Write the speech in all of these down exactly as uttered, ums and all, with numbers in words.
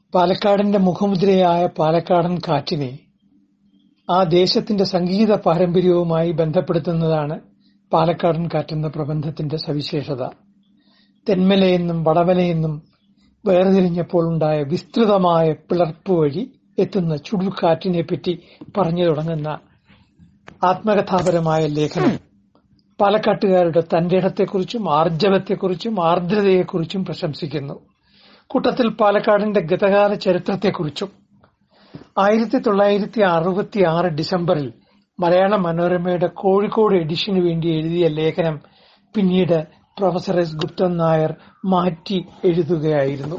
പാലക്കാടിന്റെ മുഖമുദ്രയായ പാലക്കാടൻ കാറ്റിനെ ആ ദേശത്തിന്റെ സംഗീത പാരമ്പര്യവുമായി ബന്ധപ്പെടുത്തുന്നതാണ് പാലക്കാടൻ കാറ്റെന്ന പ്രബന്ധത്തിന്റെ സവിശേഷത. തെന്മലയെന്നും വടവലയെന്നും വേർതിരിഞ്ഞപ്പോൾ ഉണ്ടായ വിസ്തൃതമായ പിളർപ്പ് വഴി എത്തുന്ന ചുഴൽക്കാറ്റിനെപ്പറ്റി പറഞ്ഞു തുടങ്ങുന്ന ആത്മകഥാപരമായ ലേഖനം പാലക്കാട്ടുകാരുടെ തന്റേടത്തെക്കുറിച്ചും ആർജവത്തെക്കുറിച്ചും ആർദ്രതയെക്കുറിച്ചും പ്രശംസിക്കുന്നു. കൂട്ടത്തിൽ പാലക്കാടിന്റെ ഗതകാല ചരിത്രത്തെക്കുറിച്ചും. ആയിരത്തി തൊള്ളായിരത്തി അറുപത്തി ആറ് ഡിസംബറിൽ മലയാള മനോരമയുടെ കോഴിക്കോട് എഡിഷനു വേണ്ടി എഴുതിയ ലേഖനം പിന്നീട് പ്രൊഫസർ എസ് ഗുപ്തൻ നായർ മാറ്റി എഴുതുകയായിരുന്നു.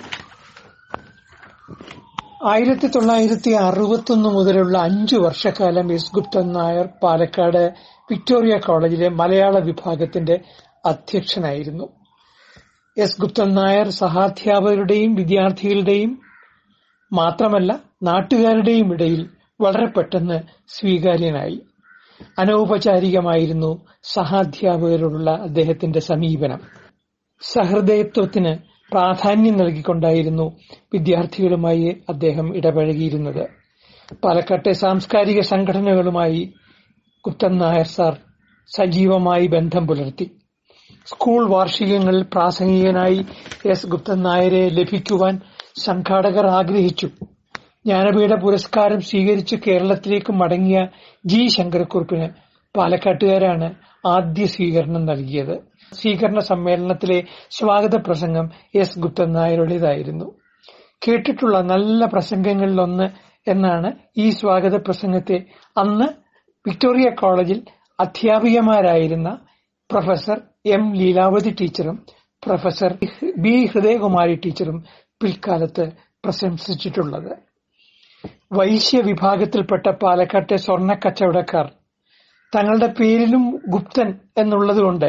ആയിരത്തി തൊള്ളായിരത്തി അറുപത്തൊന്ന് മുതലുള്ള അഞ്ചു വർഷക്കാലം എസ് ഗുപ്തൻ നായർ പാലക്കാട് വിക്ടോറിയ കോളേജിലെ മലയാള വിഭാഗത്തിന്റെ അധ്യക്ഷനായിരുന്നു. എസ് ഗുപ്തൻ നായർ സഹാധ്യാപകരുടെയും വിദ്യാർത്ഥികളുടെയും മാത്രമല്ല നാട്ടുകാരുടെയും ഇടയിൽ വളരെ പെട്ടെന്ന് സ്വീകാര്യനായി. അനൗപചാരികമായിരുന്നു സഹാധ്യാപകരോടുള്ള അദ്ദേഹത്തിന്റെ സമീപനം. സഹൃദയത്വത്തിന് പ്രാധാന്യം നൽകിക്കൊണ്ടായിരുന്നു വിദ്യാർത്ഥികളുമായി അദ്ദേഹം ഇടപഴകിയിരുന്നത്. പാലക്കാട്ടെ സാംസ്കാരിക സംഘടനകളുമായി ഗുപ്തൻ നായർ സാർ സജീവമായി ബന്ധം പുലർത്തി. സ്കൂൾ വാർഷികങ്ങളിൽ പ്രാസംഗികനായി എസ് ഗുപ്തൻ നായരെ ലഭിക്കുവാൻ സംഘാടകർ ആഗ്രഹിച്ചു. ജ്ഞാനപീഠ പുരസ്കാരം സ്വീകരിച്ച് കേരളത്തിലേക്ക് മടങ്ങിയ ജി ശങ്കരക്കുറുപ്പിന് പാലക്കാട്ടുകാരാണ് ആദ്യ സ്വീകരണം നൽകിയത്. സ്വീകരണ സമ്മേളനത്തിലെ സ്വാഗത പ്രസംഗം എസ് ഗുപ്തൻ നായരുടേതായിരുന്നു. കേട്ടിട്ടുള്ള നല്ല പ്രസംഗങ്ങളിലൊന്ന് എന്നാണ് ഈ സ്വാഗത പ്രസംഗത്തെ അന്ന് വിക്ടോറിയ കോളേജിൽ അധ്യാപികമാരായിരുന്ന പ്രൊഫസർ എം ലീലാവതി ടീച്ചറും പ്രൊഫസർ ബി ഹൃദയകുമാരി ടീച്ചറും പിൽക്കാലത്ത് പ്രശംസിച്ചിട്ടുള്ളത്. വൈശ്യ വിഭാഗത്തിൽപ്പെട്ട പാലക്കാട്ടെ സ്വർണ്ണ കച്ചവടക്കാർ തങ്ങളുടെ പേരിലും ഗുപ്തൻ എന്നുള്ളതുകൊണ്ട്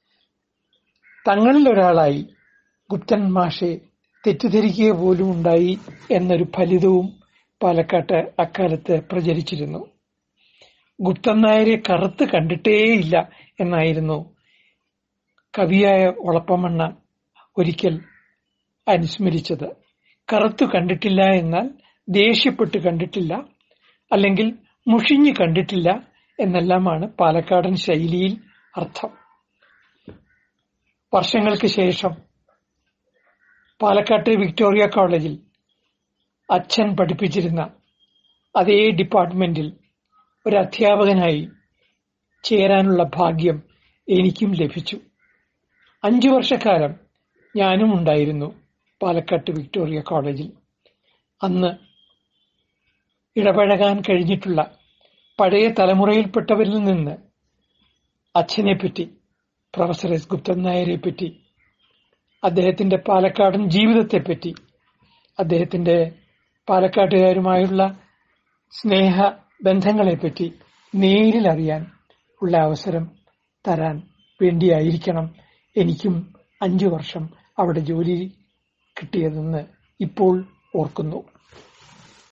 തങ്ങളിൽ ഒരാളായി ഗുപ്തൻ മാഷെ തെറ്റിദ്ധരിക്കുക പോലും ഉണ്ടായി എന്നൊരു ഫലിതവും പാലക്കാട്ട് അക്കാലത്ത് പ്രചരിച്ചിരുന്നു. ഗുപ്തൻ നായരെ കറുത്ത് കണ്ടിട്ടേയില്ല എന്നായിരുന്നു കവിയായ ഒളപ്പമണ്ണ ഒരിക്കൽ അനുസ്മരിച്ചത്. കറുത്തു കണ്ടിട്ടില്ല എന്നാൽ ദേഷ്യപ്പെട്ട് കണ്ടിട്ടില്ല, അല്ലെങ്കിൽ മുഷിഞ്ഞു കണ്ടിട്ടില്ല എന്നെല്ലാമാണ് പാലക്കാടൻ ശൈലിയിൽ അർത്ഥം. വർഷങ്ങൾക്ക് ശേഷം പാലക്കാട്ടെ വിക്ടോറിയ കോളേജിൽ അച്ഛൻ പഠിപ്പിച്ചിരുന്ന അതേ ഡിപ്പാർട്ട്മെന്റിൽ ഒരു അധ്യാപകനായി ചേരാനുള്ള ഭാഗ്യം എനിക്കും ലഭിച്ചു. അഞ്ചു വർഷക്കാലം ഞാനും ഉണ്ടായിരുന്നു പാലക്കാട്ട് വിക്ടോറിയ കോളേജിൽ. അന്ന് ഇടപഴകാൻ കഴിഞ്ഞിട്ടുള്ള പഴയ തലമുറയിൽപ്പെട്ടവരിൽ നിന്ന് അച്ഛനെപ്പറ്റി, പ്രൊഫസർ എസ് ഗുപ്തൻ നായരെപ്പറ്റി, അദ്ദേഹത്തിന്റെ പാലക്കാടൻ ജീവിതത്തെപ്പറ്റി, അദ്ദേഹത്തിന്റെ പാലക്കാട്ടുകാരുമായുള്ള സ്നേഹ ബന്ധങ്ങളെപ്പറ്റി നേരിലറിയാൻ ഉള്ള അവസരം തരാൻ വേണ്ടിയായിരിക്കണം എനിക്കും അഞ്ചു വർഷം അവിടെ ജോലി കിട്ടിയതെന്ന് ഇപ്പോൾ ഓർക്കുന്നു.